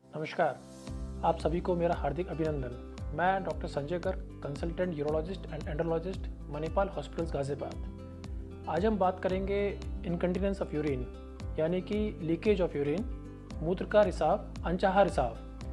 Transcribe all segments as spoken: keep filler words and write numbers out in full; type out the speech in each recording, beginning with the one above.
नमस्कार, आप सभी को मेरा हार्दिक अभिनंदन। मैं doctor Sanjay Garg, consultant urologist and endologist, Manipal hospitals Ghaziabad. आज हम बात करेंगे इनकंटिनेंस ऑफ यूरिन, यानी कि लीकेज ऑफ यूरिन, मूत्र का रिसाव, अनचाहा रिसाव।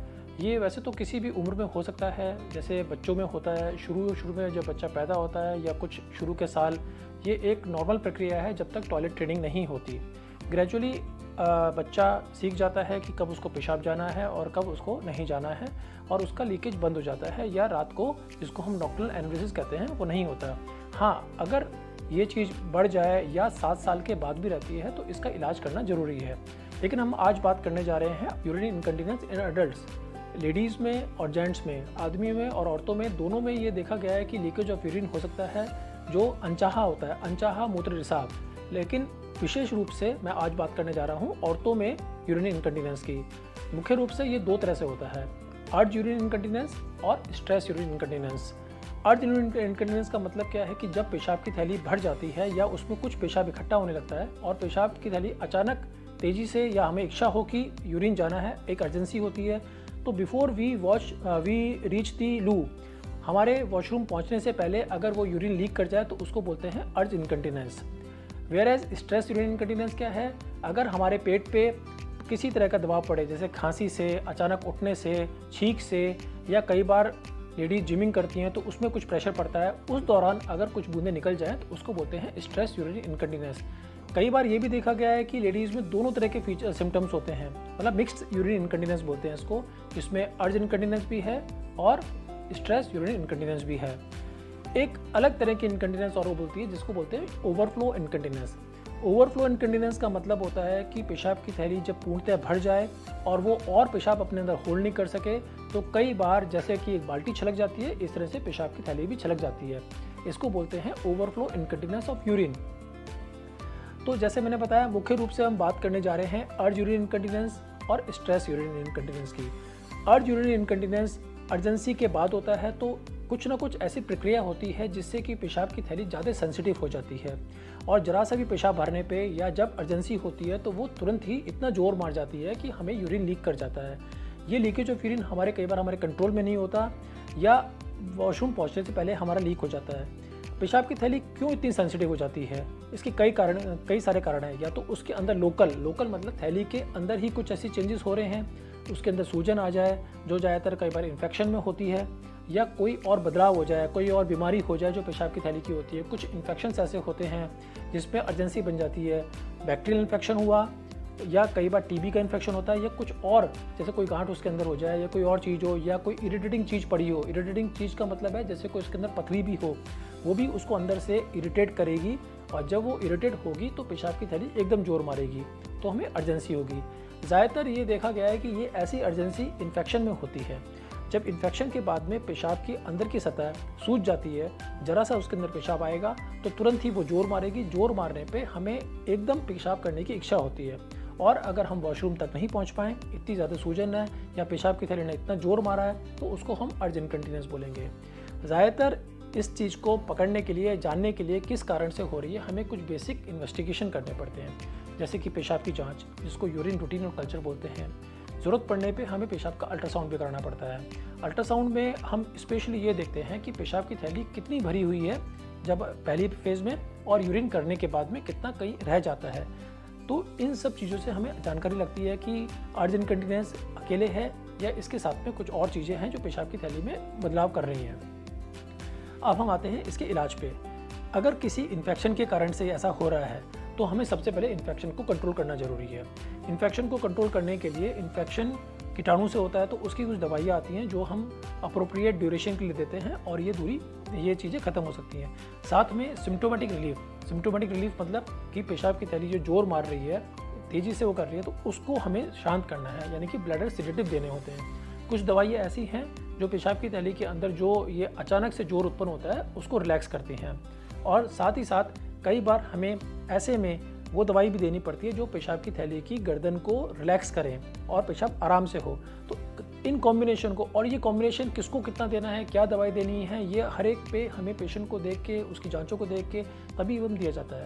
ये वैसे तो किसी भी उम्र में हो सकता है, जैसे बच्चों में होता है, शुरू शुरू में जब बच्चा पैदा होता है या कुछ शुरू के साल। ये एक नॉर्मल प्रक्रिया है जब तक टॉयलेट ट्रेनिंग नहीं होती। ग्रेजुअली बच्चा सीख जाता है कि कब उसको पेशाब जाना है और कब उसको नहीं जाना है, और उसका लीकेज बंद हो जाता है, या रात को जिसको हम नॉक्टर्नल एनोरेसिस कहते हैं वो नहीं होता। हाँ, अगर ये चीज़ बढ़ जाए या सात साल के बाद भी रहती है तो इसका इलाज करना ज़रूरी है। लेकिन हम आज बात करने जा रहे हैं urinary incontinence in adults. Ladies में और जेंट्स में, आदमी में और औरतों में, दोनों में ये देखा गया है कि लीकेज ऑफ यूरिन हो सकता है जो अनचाहा होता है, अनचाहा मूत्र रिसाव। लेकिन विशेष रूप से मैं आज बात करने जा रहा हूँ औरतों में यूरिनरी इनकंटिनेंस की। मुख्य रूप से ये दो तरह से होता है, अर्ज यूरिन इनकंटिनेंस और stress urine incontinence. Urge urine incontinence का मतलब क्या है कि जब पेशाब की थैली भर जाती है या उसमें कुछ पेशाब इकट्ठा होने लगता है और पेशाब की थैली अचानक तेज़ी से, या हमें इच्छा हो कि यूरिन जाना है, एक अर्जेंसी होती है, तो before we wash we reach the loo, हमारे वॉशरूम पहुँचने से पहले अगर वो यूरिन लीक कर जाए तो उसको बोलते हैं urge incontinence. Whereas stress urine incontinence क्या है? अगर हमारे पेट पे किसी तरह का दबाव पड़े, जैसे खांसी से, अचानक उठने से, छींक से, या कई बार लेडीज जिमिंग करती हैं तो उसमें कुछ प्रेशर पड़ता है, उस दौरान अगर कुछ बूंदें निकल जाएं तो उसको बोलते हैं स्ट्रेस यूरिन इनकंटिनेंस। कई बार ये भी देखा गया है कि लेडीज़ में दोनों तरह के फीचर सिम्टम्स होते हैं, मतलब मिक्स्ड यूरिन इनकंटिनेंस बोलते हैं इसको, जिसमें अर्ज इनकंटिनेंस भी है और स्ट्रेस यूरिन इनकंटिनेंस भी है। एक अलग तरह की इनकंटिनेंस और वो बोलती है जिसको बोलते हैं ओवरफ्लो इनकंटिनेंस। ओवरफ्लो इनकंटिनेंस का मतलब होता है कि पेशाब की थैली जब पूर्णतः भर जाए और वो और पेशाब अपने अंदर होल्ड नहीं कर सके, तो कई बार जैसे कि एक बाल्टी छलक जाती है, इस तरह से पेशाब की थैली भी छलक जाती है। इसको बोलते हैं ओवरफ्लो इनकंटिनेंस ऑफ यूरिन। तो जैसे मैंने बताया, मुख्य रूप से हम बात करने जा रहे हैं अर्ज यूरिन इनकंटिनेंस और स्ट्रेस यूरिन इनकंटिनेंस की। अर्ज यूरिन इनकंटिनेंस अर्जेंसी के बाद होता है, तो कुछ ना कुछ ऐसी प्रक्रिया होती है जिससे कि पेशाब की थैली ज़्यादा सेंसिटिव हो जाती है, और ज़रा सा भी पेशाब भरने पे या जब अर्जेंसी होती है तो वो तुरंत ही इतना जोर मार जाती है कि हमें यूरिन लीक कर जाता है। ये लीकेज ऑफ यूरिन हमारे कई बार हमारे कंट्रोल में नहीं होता, या वॉशरूम पहुँचने से पहले हमारा लीक हो जाता है। पेशाब की थैली क्यों इतनी सेंसिटिव हो जाती है? इसके कई कारण कई सारे कारण हैं। या तो उसके अंदर लोकल लोकल मतलब थैली के अंदर ही कुछ ऐसी चेंजेस हो रहे हैं, उसके अंदर सूजन आ जाए जो ज़्यादातर कई बार इन्फेक्शन में होती है, या कोई और बदलाव हो जाए, कोई और बीमारी हो जाए जो पेशाब की थैली की होती है। कुछ इन्फेक्शंस ऐसे होते हैं जिसमें अर्जेंसी बन जाती है, बैक्टीरियल इन्फेक्शन हुआ, या कई बार टीबी का इन्फेक्शन होता है, या कुछ और जैसे कोई गांठ उसके अंदर हो जाए, या कोई और चीज़ हो, या कोई इरिटेटिंग चीज़ पड़ी हो। इरिटेटिंग चीज़ का मतलब है जैसे कोई उसके अंदर पथरी भी हो, वो भी उसको अंदर से इरिटेट करेगी, और जब वो इरिटेट होगी तो पेशाब की थैली एकदम जोर मारेगी, तो हमें अर्जेंसी होगी। ज़्यादातर ये देखा गया है कि ये ऐसी अर्जेंसी इन्फेक्शन में होती है, जब इन्फेक्शन के बाद में पेशाब की अंदर की सतह सूज जाती है, जरा सा उसके अंदर पेशाब आएगा तो तुरंत ही वो जोर मारेगी। जोर मारने पे हमें एकदम पेशाब करने की इच्छा होती है, और अगर हम वॉशरूम तक नहीं पहुंच पाएँ, इतनी ज़्यादा सूजन है या पेशाब की थैली ने इतना जोर मारा है, तो उसको हम अर्ज इनकंटिनेंस बोलेंगे। ज़्यादातर इस चीज़ को पकड़ने के लिए, जानने के लिए किस कारण से हो रही है, हमें कुछ बेसिक इन्वेस्टिगेशन करने पड़ते हैं, जैसे कि पेशाब की जांच, जिसको यूरिन रूटीन और कल्चर बोलते हैं। ज़रूरत पड़ने पे हमें पेशाब का अल्ट्रासाउंड भी कराना पड़ता है। अल्ट्रासाउंड में हम स्पेशली ये देखते हैं कि पेशाब की थैली कितनी भरी हुई है जब पहली फेज़ में, और यूरिन करने के बाद में कितना कहीं रह जाता है। तो इन सब चीज़ों से हमें जानकारी लगती है कि अर्ज इनकंटिनेंस अकेले है या इसके साथ में कुछ और चीज़ें हैं जो पेशाब की थैली में बदलाव कर रही हैं। अब हम आते हैं इसके इलाज पे। अगर किसी इन्फेक्शन के कारण से ऐसा हो रहा है तो हमें सबसे पहले इन्फेक्शन को कंट्रोल करना ज़रूरी है। इन्फेक्शन को कंट्रोल करने के लिए, इन्फेक्शन कीटाणु से होता है तो उसकी कुछ दवाइयाँ आती हैं जो हम अप्रोप्रिएट ड्यूरेशन के लिए देते हैं, और ये दूरी ये चीज़ें ख़त्म हो सकती हैं। साथ में सिम्टोमेटिक रिलीफ। सिम्टोमेटिक रिलीफ मतलब कि पेशाब की थैली जो जोर मार रही है, तेज़ी से वो कर रही है, तो उसको हमें शांत करना है, यानी कि ब्लडर सेडेटिव देने होते हैं। कुछ दवाइयाँ ऐसी हैं जो पेशाब की थैली के अंदर जो ये अचानक से जोर उत्पन्न होता है उसको रिलैक्स करती हैं, और साथ ही साथ कई बार हमें ऐसे में वो दवाई भी देनी पड़ती है जो पेशाब की थैली की गर्दन को रिलैक्स करें और पेशाब आराम से हो। तो इन कॉम्बिनेशन को, और ये कॉम्बिनेशन किसको कितना देना है, क्या दवाई देनी है, ये हर एक पे हमें पेशेंट को देख के, उसकी जांचों को देख के तभी एवं दिया जाता है।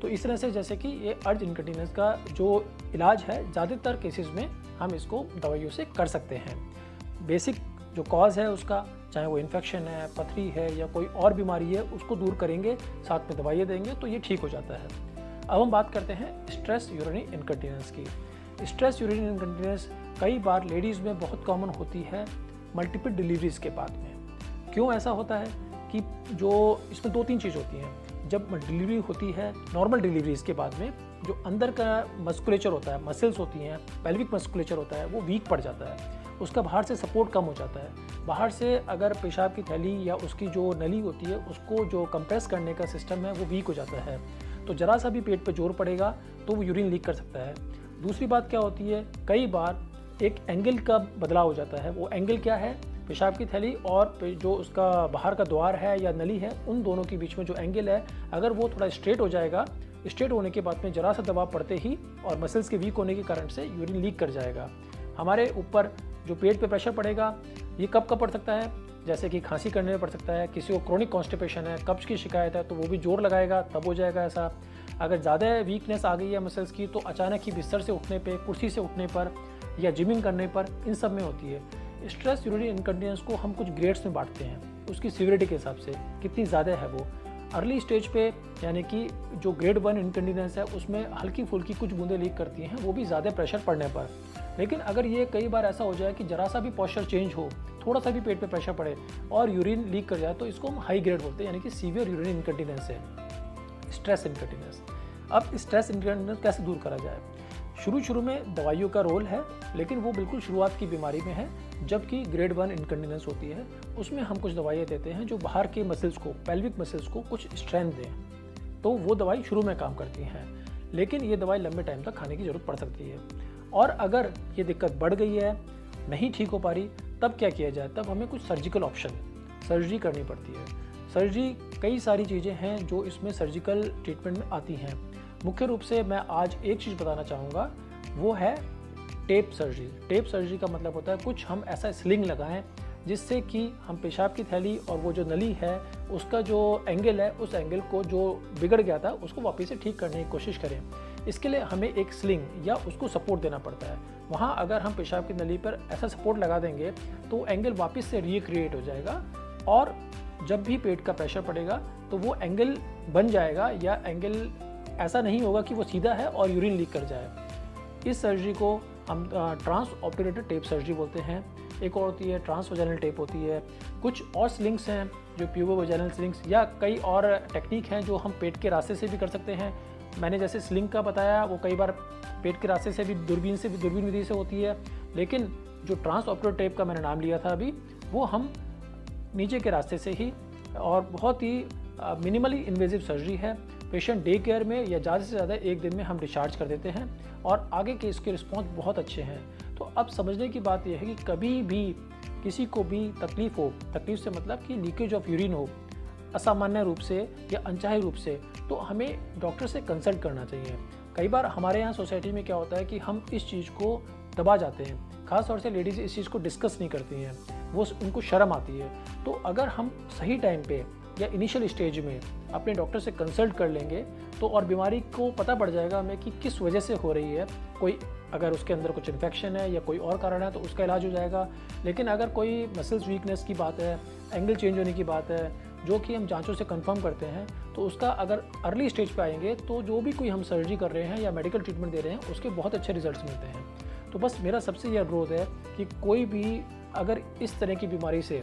तो इस तरह से जैसे कि ये अर्ज इनकंटीनेंस का जो इलाज है ज़्यादातर केसेस में हम इसको दवाइयों से कर सकते हैं। बेसिक जो कॉज है उसका, चाहे वो इन्फेक्शन है, पथरी है या कोई और बीमारी है, उसको दूर करेंगे, साथ में दवाइयाँ देंगे तो ये ठीक हो जाता है। अब हम बात करते हैं स्ट्रेस यूरिनरी इनकंटीनेंस की। स्ट्रेस यूरिनरी इनकंटीनेंस कई बार लेडीज़ में बहुत कॉमन होती है मल्टीपल डिलीवरीज़ के बाद में। क्यों ऐसा होता है कि जो इसमें दो तीन चीज़ होती हैं। जब डिलीवरी होती है नॉर्मल डिलीवरीज के बाद में, जो अंदर का मस्कुलेचर होता है, मसल्स होती हैं, पेल्विक मस्कुलेचर होता है, वो वीक पड़ जाता है, उसका बाहर से सपोर्ट कम हो जाता है। बाहर से अगर पेशाब की थैली या उसकी जो नली होती है उसको जो कंप्रेस करने का सिस्टम है वो वीक हो जाता है, तो ज़रा सा भी पेट पे जोर पड़ेगा तो वो यूरिन लीक कर सकता है। दूसरी बात क्या होती है, कई बार एक एंगल का बदलाव हो जाता है। वो एंगल क्या है, पेशाब की थैली और जो उसका बाहर का द्वार है या नली है, उन दोनों के बीच में जो एंगल है, अगर वो थोड़ा स्ट्रेट हो जाएगा, स्ट्रेट होने के बाद में जरा सा दबाव पड़ते ही और मसल्स के वीक होने के कारण से यूरिन लीक कर जाएगा। हमारे ऊपर जो पेट पे प्रेशर पड़ेगा, ये कब कब पड़ सकता है, जैसे कि खांसी करने में पड़ सकता है, किसी को क्रोनिक कॉन्स्टिपेशन है, कब्ज की शिकायत है तो वो भी जोर लगाएगा तब हो जाएगा ऐसा। अगर ज़्यादा वीकनेस आ गई है मसल्स की तो अचानक ही बिस्तर से उठने पे, कुर्सी से उठने पर या जिमिंग करने पर, इन सब में होती है। स्ट्रेस यूरिनरी इनकंटीनेंस को हम कुछ ग्रेड्स में बांटते हैं, उसकी सीवियरिटी के हिसाब से कितनी ज़्यादा है वो। अर्ली स्टेज पे यानी कि जो ग्रेड वन इनकंटीनेंस है उसमें हल्की फुल्की कुछ बूंदें लीक करती हैं, वो भी ज़्यादा प्रेशर पड़ने पर। लेकिन अगर ये कई बार ऐसा हो जाए कि जरा सा भी पॉस्चर चेंज हो, थोड़ा सा भी पेट पे प्रेशर पड़े और यूरिन लीक कर जाए, तो इसको हम हाई ग्रेड बोलते हैं, यानी कि सीवियर यूरिनरी इनकंटीनेंस है, स्ट्रेस इनकंटीनेंस। अब स्ट्रेस इनकंटीनेंस कैसे दूर करा जाए? शुरू शुरू में दवाइयों का रोल है, लेकिन वो बिल्कुल शुरुआत की बीमारी में है। जबकि ग्रेड वन इनकंटीनेंस होती है उसमें हम कुछ दवाइयाँ देते हैं जो बाहर के मसल्स को, पेल्विक मसल्स को कुछ स्ट्रेंथ दें, तो वो दवाई शुरू में काम करती हैं। लेकिन ये दवाई लंबे टाइम तक खाने की ज़रूरत पड़ सकती है। और अगर ये दिक्कत बढ़ गई है, नहीं ठीक हो पा रही, तब क्या किया जाए? तब हमें कुछ सर्जिकल ऑप्शन, सर्जरी करनी पड़ती है। सर्जरी कई सारी चीज़ें हैं जो इसमें सर्जिकल ट्रीटमेंट में आती हैं। मुख्य रूप से मैं आज एक चीज़ बताना चाहूँगा, वो है टेप सर्जरी। टेप सर्जरी का मतलब होता है कुछ हम ऐसा स्लिंग लगाएं जिससे कि हम पेशाब की थैली और वो जो नली है उसका जो एंगल है, उस एंगल को जो बिगड़ गया था उसको वापस से ठीक करने की कोशिश करें। इसके लिए हमें एक स्लिंग या उसको सपोर्ट देना पड़ता है। वहाँ अगर हम पेशाब की नली पर ऐसा सपोर्ट लगा देंगे तो एंगल वापस से रिक्रिएट हो जाएगा और जब भी पेट का प्रेशर पड़ेगा तो वो एंगल बन जाएगा, या एंगल ऐसा नहीं होगा कि वो सीधा है और यूरिन लीक कर जाए। इस सर्जरी को हम ट्रांस ऑपरेटेड टेप सर्जरी बोलते हैं। एक और होती है ट्रांसवैजाइनल टेप होती है। कुछ और स्लिंग्स हैं जो प्यूबो वैजाइनल स्लिंग्स, या कई और टेक्निक हैं जो हम पेट के रास्ते से भी कर सकते हैं। मैंने जैसे स्लिंग का बताया, वो कई बार पेट के रास्ते से भी, दूरबीन से भी, दूरबीन विधि से होती है। लेकिन जो ट्रांस ऑपरेटेड टेप का मैंने नाम लिया था अभी, वो हम नीचे के रास्ते से ही, और बहुत ही मिनिमली इन्वेजिव सर्जरी है। पेशेंट डे केयर में या ज़्यादा से ज़्यादा एक दिन में हम डिस्चार्ज कर देते हैं और आगे के इसके रिस्पॉन्स बहुत अच्छे हैं। तो अब समझने की बात यह है कि कभी भी किसी को भी तकलीफ़ हो, तकलीफ से मतलब कि लीकेज ऑफ यूरिन हो असामान्य रूप से या अनचाहे रूप से, तो हमें डॉक्टर से कंसल्ट करना चाहिए। कई बार हमारे यहाँ सोसाइटी में क्या होता है कि हम इस चीज़ को दबा जाते हैं, खास तौर से लेडीज़ इस चीज़ को डिस्कस नहीं करती हैं, वो उनको शर्म आती है। तो अगर हम सही टाइम पे या इनिशियल स्टेज में अपने डॉक्टर से कंसल्ट कर लेंगे तो और बीमारी को पता पड़ जाएगा हमें कि किस वजह से हो रही है। कोई अगर उसके अंदर कुछ इन्फेक्शन है या कोई और कारण है तो उसका इलाज हो जाएगा। लेकिन अगर कोई मसल्स वीकनेस की बात है, एंगल चेंज होने की बात है, जो कि हम जांचों से कंफर्म करते हैं, तो उसका अगर अर्ली स्टेज पे आएंगे तो जो भी कोई हम सर्जरी कर रहे हैं या मेडिकल ट्रीटमेंट दे रहे हैं उसके बहुत अच्छे रिजल्ट्स मिलते हैं। तो बस मेरा सबसे यह अनुरोध है कि कोई भी अगर इस तरह की बीमारी से,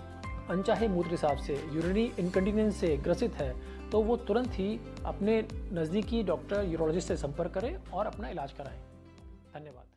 अनचाहे मूत्र रिसाव से, यूरिनरी इनकंटीनेंस से ग्रसित है तो वो तुरंत ही अपने नज़दीकी डॉक्टर यूरोलॉजिस्ट से संपर्क करें और अपना इलाज कराएं। धन्यवाद।